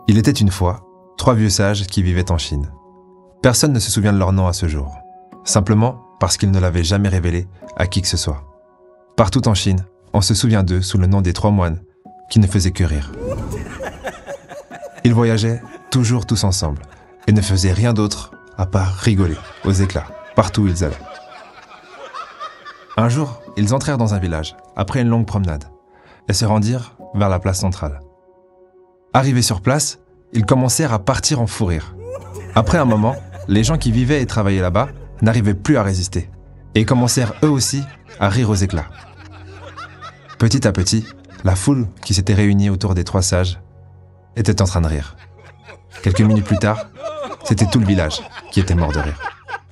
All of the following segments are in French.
Il était une fois 3 vieux sages qui vivaient en Chine. Personne ne se souvient de leur nom à ce jour, simplement parce qu'ils ne l'avaient jamais révélé à qui que ce soit. Partout en Chine, on se souvient d'eux sous le nom des 3 moines qui ne faisaient que rire. Ils voyageaient toujours tous ensemble et ne faisaient rien d'autre à part rigoler aux éclats partout où ils allaient. Un jour, ils entrèrent dans un village après une longue promenade et se rendirent vers la place centrale. Arrivés sur place, ils commencèrent à partir en fou rire. Après un moment, les gens qui vivaient et travaillaient là-bas n'arrivaient plus à résister et commencèrent eux aussi à rire aux éclats. Petit à petit, la foule qui s'était réunie autour des 3 sages était en train de rire. Quelques minutes plus tard, c'était tout le village qui était mort de rire.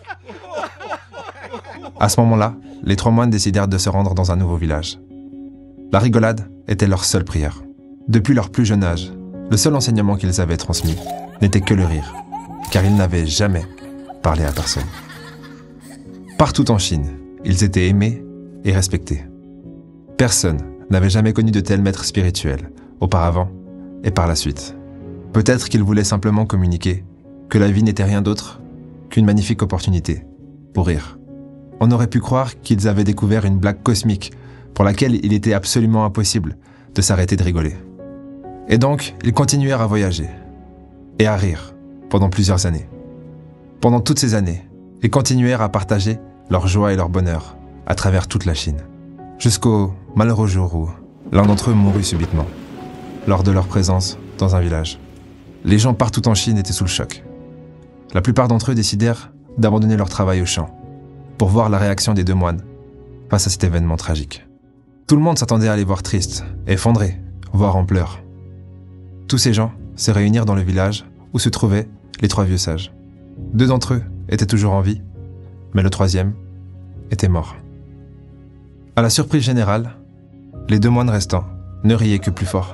À ce moment-là, les 3 moines décidèrent de se rendre dans un nouveau village. La rigolade était leur seule prière. Depuis leur plus jeune âge, le seul enseignement qu'ils avaient transmis n'était que le rire, car ils n'avaient jamais parlé à personne. Partout en Chine, ils étaient aimés et respectés. Personne n'avait jamais connu de tel maître spirituel, auparavant et par la suite. Peut-être qu'ils voulaient simplement communiquer que la vie n'était rien d'autre qu'une magnifique opportunité pour rire. On aurait pu croire qu'ils avaient découvert une blague cosmique pour laquelle il était absolument impossible de s'arrêter de rigoler. Et donc, ils continuèrent à voyager et à rire pendant plusieurs années. Pendant toutes ces années, ils continuèrent à partager leur joie et leur bonheur à travers toute la Chine. Jusqu'au malheureux jour où l'un d'entre eux mourut subitement, lors de leur présence dans un village. Les gens partout en Chine étaient sous le choc. La plupart d'entre eux décidèrent d'abandonner leur travail au champ pour voir la réaction des 2 moines face à cet événement tragique. Tout le monde s'attendait à les voir tristes, effondrés, voire en pleurs. Tous ces gens se réunirent dans le village où se trouvaient les 3 vieux sages. 2 d'entre eux étaient toujours en vie, mais le 3e était mort. À la surprise générale, les 2 moines restants ne riaient que plus fort.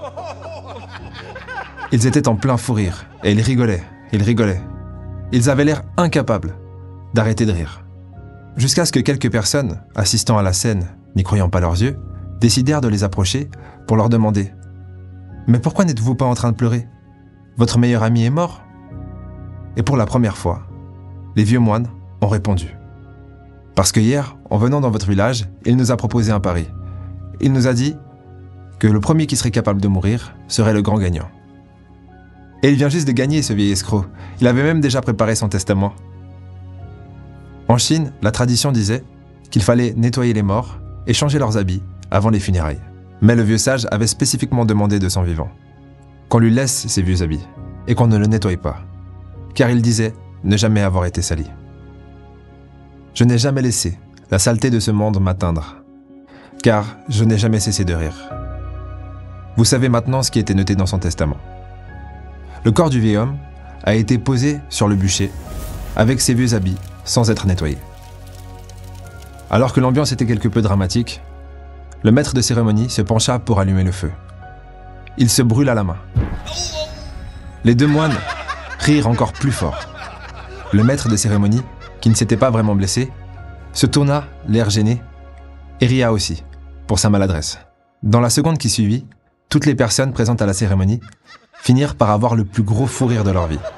Ils étaient en plein fou rire et ils rigolaient. Ils avaient l'air incapables d'arrêter de rire. Jusqu'à ce que quelques personnes, assistant à la scène, n'y croyant pas leurs yeux, décidèrent de les approcher pour leur demander « Mais pourquoi n'êtes-vous pas en train de pleurer? Votre meilleur ami est mort ?» Et pour la première fois, les vieux moines ont répondu « Parce que hier, en venant dans votre village, il nous a proposé un pari. Il nous a dit que le premier qui serait capable de mourir serait le grand gagnant. Et il vient juste de gagner, ce vieil escroc. Il avait même déjà préparé son testament. » En Chine, la tradition disait qu'il fallait nettoyer les morts et changer leurs habits avant les funérailles. Mais le vieux sage avait spécifiquement demandé de son vivant qu'on lui laisse ses vieux habits et qu'on ne le nettoie pas, car il disait ne jamais avoir été sali. Je n'ai jamais laissé la saleté de ce monde m'atteindre, car je n'ai jamais cessé de rire. Vous savez maintenant ce qui était noté dans son testament. Le corps du vieil homme a été posé sur le bûcher avec ses vieux habits sans être nettoyé. Alors que l'ambiance était quelque peu dramatique, le maître de cérémonie se pencha pour allumer le feu. Il se brûla la main. Les 2 moines rirent encore plus fort. Le maître de cérémonie, qui ne s'était pas vraiment blessé, se tourna, l'air gêné, et ria aussi, pour sa maladresse. Dans la seconde qui suivit, toutes les personnes présentes à la cérémonie finirent par avoir le plus gros fou rire de leur vie.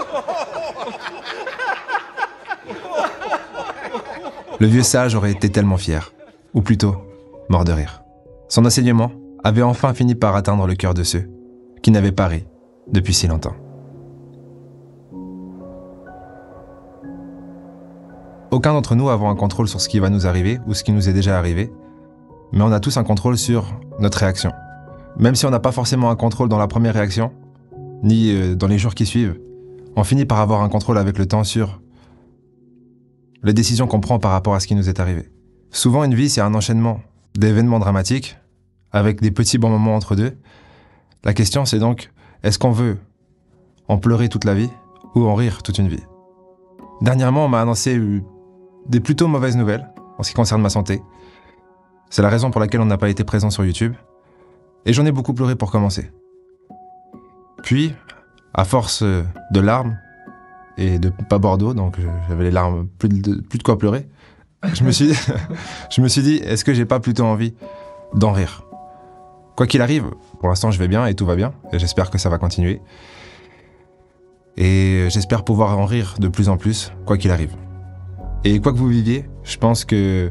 Le vieux sage aurait été tellement fier, ou plutôt mort de rire. Son enseignement avait enfin fini par atteindre le cœur de ceux qui n'avaient pas ri depuis si longtemps. Aucun d'entre nous n'avons un contrôle sur ce qui va nous arriver ou ce qui nous est déjà arrivé, mais on a tous un contrôle sur notre réaction. Même si on n'a pas forcément un contrôle dans la première réaction, ni dans les jours qui suivent, on finit par avoir un contrôle avec le temps sur les décisions qu'on prend par rapport à ce qui nous est arrivé. Souvent, une vie, c'est un enchaînement d'événements dramatiques, avec des petits bons moments entre deux. La question, c'est donc, est-ce qu'on veut en pleurer toute la vie ou en rire toute une vie? Dernièrement, on m'a annoncé des plutôt mauvaises nouvelles en ce qui concerne ma santé. C'est la raison pour laquelle on n'a pas été présent sur YouTube. Et j'en ai beaucoup pleuré pour commencer. Puis, à force de larmes, et de pas boire d'eau, donc j'avais les larmes, plus de quoi pleurer, je me suis dit, est-ce que j'ai pas plutôt envie d'en rire? Quoi qu'il arrive, pour l'instant je vais bien et tout va bien, et j'espère que ça va continuer. Et j'espère pouvoir en rire de plus en plus, quoi qu'il arrive. Et quoi que vous viviez, je pense que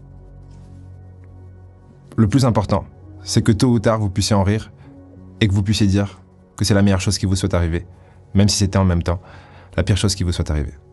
le plus important, c'est que tôt ou tard vous puissiez en rire et que vous puissiez dire que c'est la meilleure chose qui vous soit arrivée, même si c'était en même temps la pire chose qui vous soit arrivée.